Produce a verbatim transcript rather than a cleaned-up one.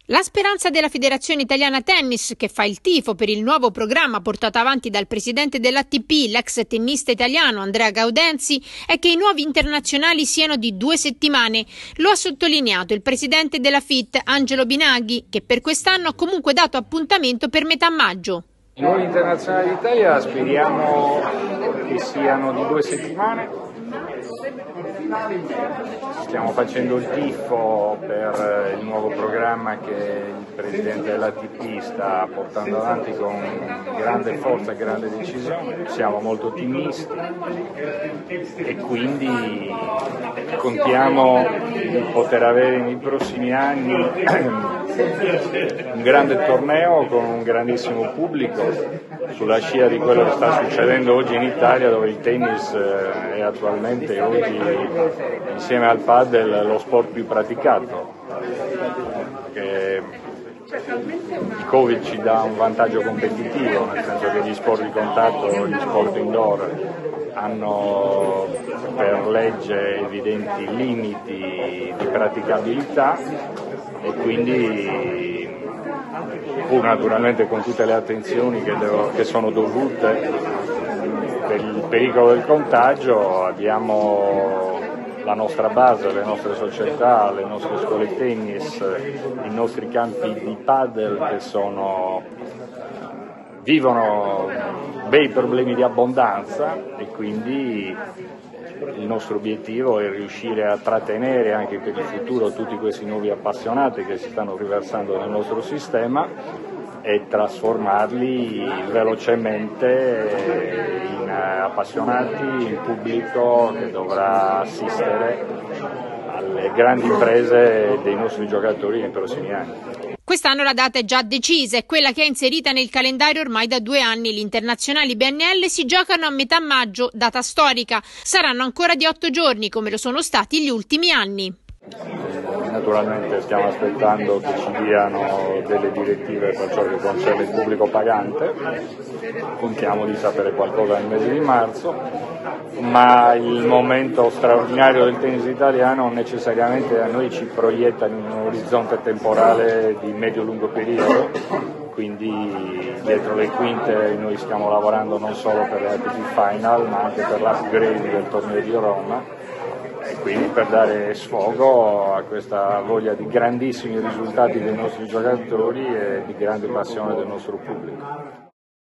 La speranza della Federazione Italiana Tennis, che fa il tifo per il nuovo programma portato avanti dal presidente dell'A T P, l'ex tennista italiano Andrea Gaudenzi, è che i nuovi internazionali siano di due settimane. Lo ha sottolineato il presidente della F I T, Angelo Binaghi, che per quest'anno ha comunque dato appuntamento per metà maggio. I nuovi internazionali d'Italia speriamo che siano di due settimane. Stiamo facendo il tifo per il nuovo programma che il presidente dell'A T P sta portando avanti con grande forza e grande decisione. Siamo molto ottimisti e quindi contiamo di poter avere nei prossimi anni un grande torneo con un grandissimo pubblico, sulla scia di quello che sta succedendo oggi in Italia, dove il tennis è attualmente oggi, insieme al padel, lo sport più praticato. Perché il Covid ci dà un vantaggio competitivo, nel senso che gli sport di contatto, gli sport indoor hanno per legge evidenti limiti di praticabilità e quindi, pur naturalmente con tutte le attenzioni che, devo, che sono dovute per il pericolo del contagio, abbiamo la nostra base, le nostre società, le nostre scuole tennis, i nostri campi di padel che sono, vivono bei problemi di abbondanza e quindi il nostro obiettivo è riuscire a trattenere anche per il futuro tutti questi nuovi appassionati che si stanno riversando nel nostro sistema e trasformarli velocemente in appassionati, in pubblico che dovrà assistere alle grandi imprese dei nostri giocatori nei prossimi anni. Quest'anno la data è già decisa, è quella che è inserita nel calendario ormai da due anni. Gli internazionali B N L si giocano a metà maggio, data storica. Saranno ancora di otto giorni, come lo sono stati gli ultimi anni. Naturalmente stiamo aspettando che ci diano delle direttive per ciò che concerne il pubblico pagante, contiamo di sapere qualcosa nel mese di marzo, ma il momento straordinario del tennis italiano necessariamente a noi ci proietta in un orizzonte temporale di medio-lungo periodo, quindi dietro le quinte noi stiamo lavorando non solo per le A T P Final ma anche per l'upgrade del torneo di Roma, e quindi per dare sfogo a questa voglia di grandissimi risultati dei nostri giocatori e di grande passione del nostro pubblico.